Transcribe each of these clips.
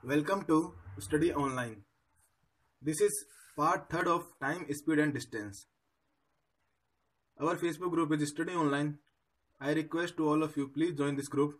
Welcome to Study Online. This is part 3rd of Time, Speed and Distance. Our Facebook group is Study Online. I request to all of you, please join this group.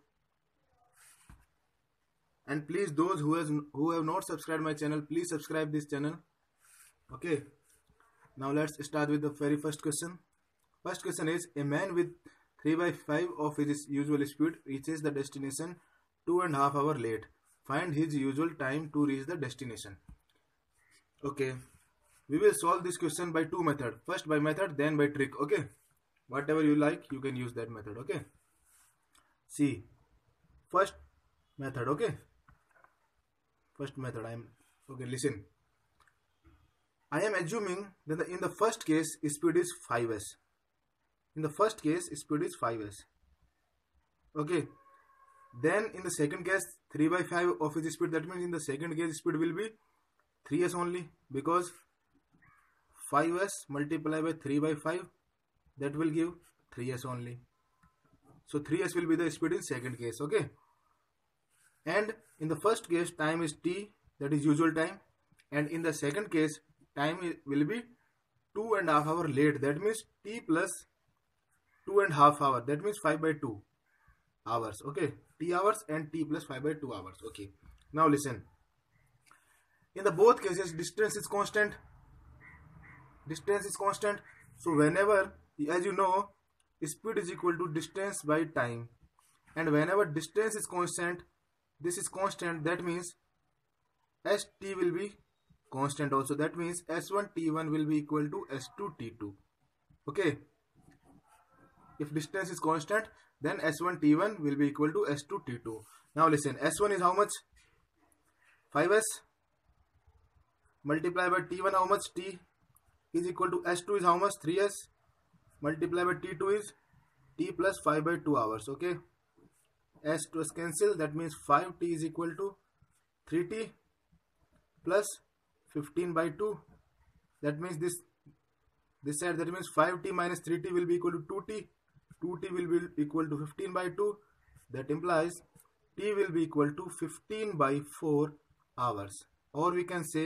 And please, those who have not subscribed my channel, please subscribe this channel. Okay. Now let's start with the very first question. First question is, a man with 3/5 of his usual speed reaches the destination 2.5 hours late. Find his usual time to reach the destination. Okay, we will solve this question by two methods. First by method, then by trick. Okay, whatever you like, you can use that method. Okay, see, first method. Okay, first method. Listen. I am assuming that in the first case, speed is 5s. In the first case, speed is 5s. Okay. Then in the second case, 3/5 of his speed. That means in the second case, speed will be 3s only, because 5s multiplied by 3/5, that will give 3s only. So 3s will be the speed in second case. Okay. And in the first case, time is t, that is usual time. And in the second case, time will be 2.5 hours late. That means t plus 2.5 hours. That means 5/2 hours. Okay, t hours and t plus 5/2 hours. Okay, now listen. In the both cases, distance is constant. Distance is constant. So whenever, as you know, speed is equal to distance by time, and whenever distance is constant, this is constant, that means st will be constant also. That means s1 t1 will be equal to s2 t2. Okay, if distance is constant, then s1 t1 will be equal to s2 t2. Now listen, s1 is how much? 5s multiplied by t1, how much? T is equal to s2 is how much? 3s multiplied by t2 is t plus 5/2 hours. Okay, s to s cancel, that means 5t is equal to 3t plus 15/2. That means this side, that means 5t minus 3t will be equal to 2t. 2t will be equal to 15/2. That implies t will be equal to 15/4 hours, or we can say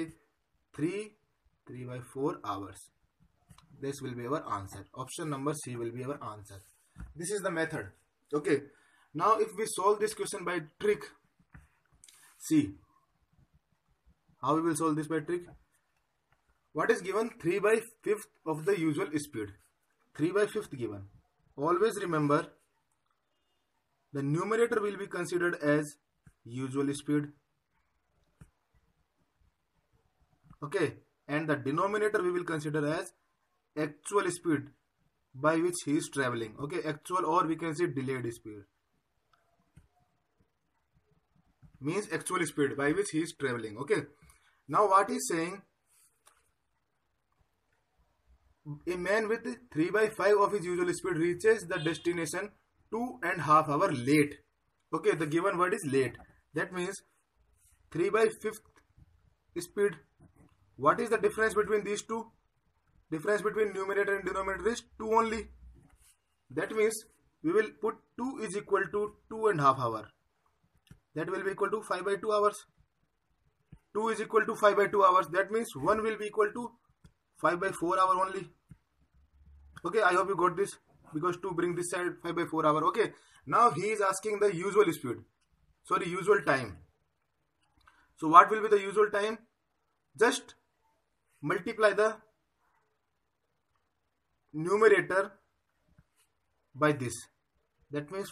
3/4 hours. This will be our answer. Option number C will be our answer. This is the method. Okay, now if we solve this question by trick, see how we will solve this by trick. What is given? 3/5 of the usual speed. 3/5 given. Always remember, the numerator will be considered as usual speed. Okay, and the denominator we will consider as actual speed by which he is traveling. Okay, actual, or we can say delayed speed. Means actual speed by which he is traveling. Okay, now what he is saying, a man with 3/5 of his usual speed reaches the destination 2.5 hours late. Okay, the given word is late. That means 3/5 speed. What is the difference between these two? Difference between numerator and denominator is 2 only. That means we will put 2 is equal to 2.5 hours. That will be equal to 5/2 hours. 2 is equal to 5/2 hours. That means 1 will be equal to 5/4 hour only. Okay, I hope you got this, because to bring this side 5/4 hour. Okay, now he is asking the usual speed, sorry, usual time. So what will be the usual time? Just multiply the numerator by this. That means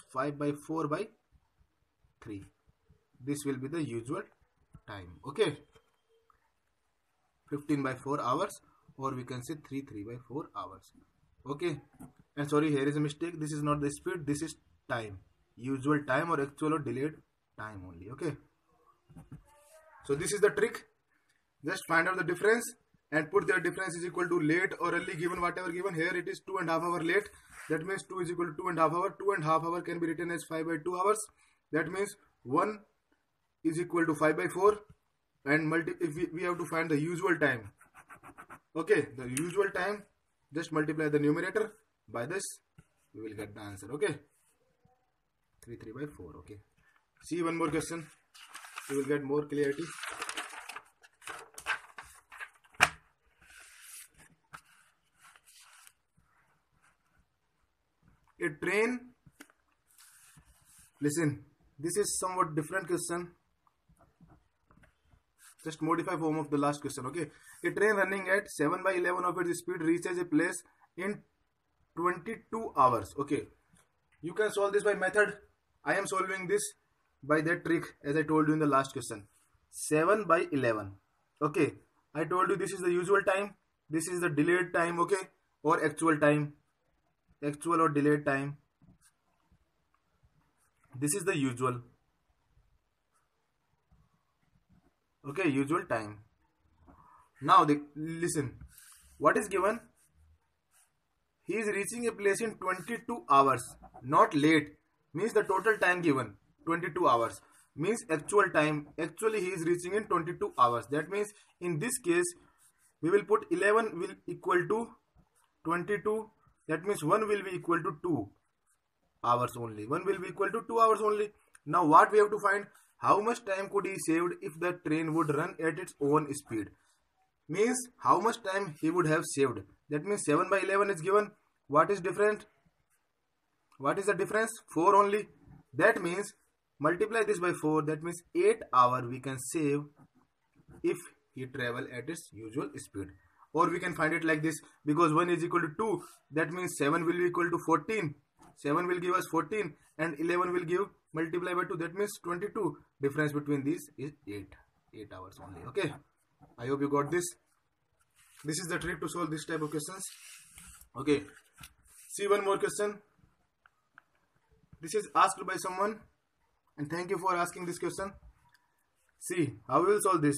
5/4/3. This will be the usual time. Okay, 15/4 hours, or we can say 3/4 hours. Okay, and sorry, here is a mistake. This is not the speed, this is time. Usual time or actual or delayed time only. Okay, so this is the trick. Just find out the difference and put their difference is equal to late or early, given whatever given. Here it is 2.5 hours late. That means 2 is equal to 2.5 hours. 2.5 hours can be written as 5/2 hours. That means 1 is equal to 5/4, and if we have to find the usual time. Okay, the usual time, just multiply the numerator by this, we will get the answer. Okay, 3/4. Okay, see one more question. you will get more clarity. A train, listen, this is somewhat different question, just modify form of the last question. Okay, a train running at 7/11 of its speed reaches a place in 22 hours. Okay, you can solve this by method. I am solving this by that trick as I told you in the last question. 7/11. Okay, I told you this is the usual time, this is the delayed time, okay, or actual time, actual or delayed time. This is the usual. Okay, usual time. Now listen, what is given? He is reaching a place in 22 hours, not late, means the total time given 22 hours, means actual time. Actually he is reaching in 22 hours. That means in this case we will put 11 will equal to 22. That means 1 will be equal to 2 hours only. 1 will be equal to 2 hours only. Now what we have to find? How much time could he saved if the train would run at its own speed? Means how much time he would have saved. That means 7/11 is given. What is different? What is the difference? 4 only. That means multiply this by 4. That means 8 hours we can save if he travel at its usual speed. Or we can find it like this, because 1 is equal to 2. That means 7 will be equal to 14. 7 will give us 14 and 11 will give multiply by 2. That means 22. Difference between these is 8. 8 hours only. Okay. I hope you got this. This is the trick to solve this type of questions. Okay. See one more question. This is asked by someone and thank you for asking this question. See how we will solve this.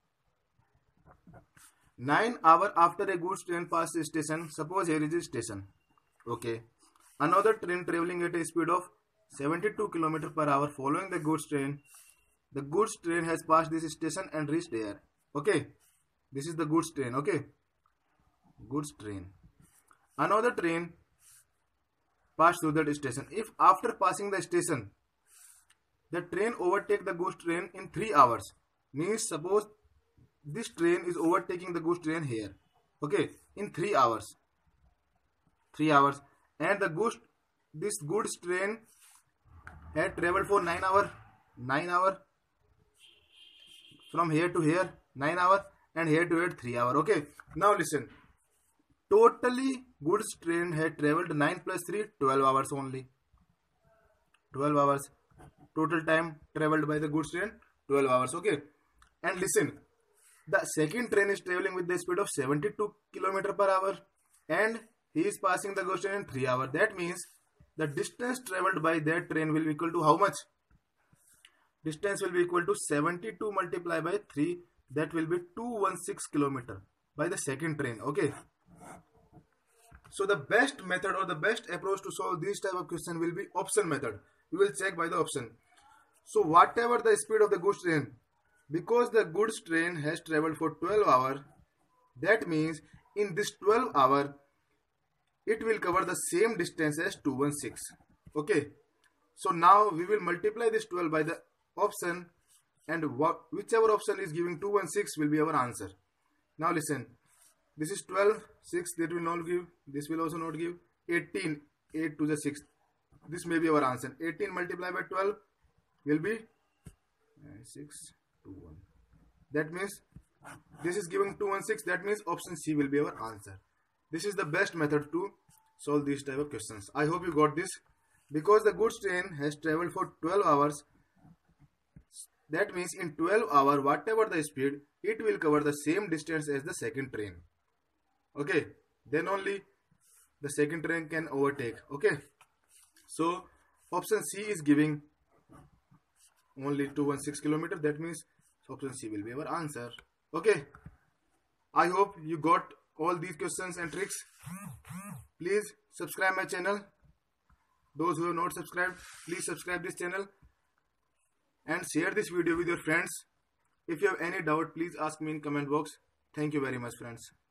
9 hours after a goods train passes a station, suppose here is a station. Okay. Another train traveling at a speed of 72 km per hour following the goods train. The goods train has passed this station and reached there. Okay. This is the goods train. Okay. Goods train. Another train passed through that station. If after passing the station, the train overtake the goods train in 3 hours, means suppose this train is overtaking the goods train here. Okay. In 3 hours. 3 hours. And this goods train had traveled for 9 hours. 9 hours. From here to here 9 hours and here to here 3 hours. Okay. Now listen. Totally goods train had traveled 9 plus 3 12 hours only. 12 hours. Total time traveled by the goods train 12 hours. Okay. And listen. The second train is traveling with the speed of 72 km per hour and he is passing the goods train in 3 hours. That means the distance traveled by that train will be equal to how much? Distance will be equal to 72 multiplied by 3. That will be 216 km by the second train. Okay. So the best method or the best approach to solve this type of question will be option method. We will check by the option. So whatever the speed of the goods train, because the goods train has traveled for 12 hours, that means in this 12 hours, it will cover the same distance as 216. Okay. So now we will multiply this 12 by the option and whichever option is giving 216 will be our answer. Now listen. This is 12, 6, that will not give. This will also not give. 18, 8 to the 6. This may be our answer. 18 multiplied by 12 will be 6, 2, 1. That means this is giving 216. That means option C will be our answer. This is the best method to solve these type of questions. I hope you got this. Because the goods train has traveled for 12 hours, that means in 12 hours, whatever the speed, it will cover the same distance as the second train. Okay. Then only the second train can overtake. Okay. So option C is giving only 216 km. That means option C will be our answer. Okay. I hope you got all these questions and tricks. Please subscribe my channel. Those who have not subscribed, please subscribe this channel and share this video with your friends. If you have any doubt, please ask me in comment box. Thank you very much, friends.